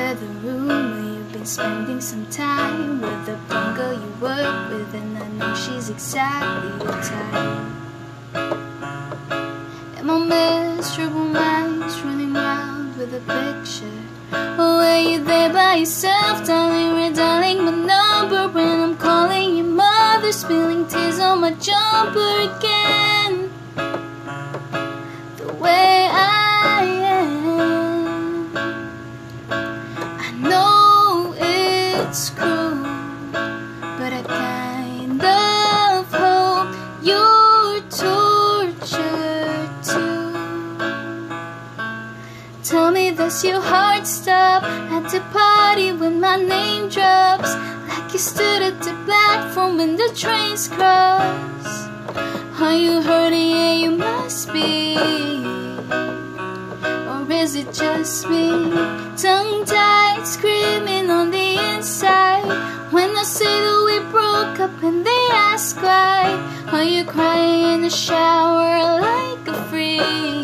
enter the room where you've been spending some time with the blonde girl you work with, and I know she's exactly your type. And my miserable mind's running round with a picture. Oh, are you there by yourself, darling? We're dialing my number when I'm calling your mother, spilling tears on my jumper again. The way I am, I know it's cruel, but I kind of hope you're tortured too. Tell me, does your heart stop at the party when my name drops? Like you stood at the platform when the trains cross. Are you hurting? Yeah, you must be. Or is it just me? Tongue-tied, screaming on the inside when I say that we broke up and they ask why. Are you crying in the shower like a freak?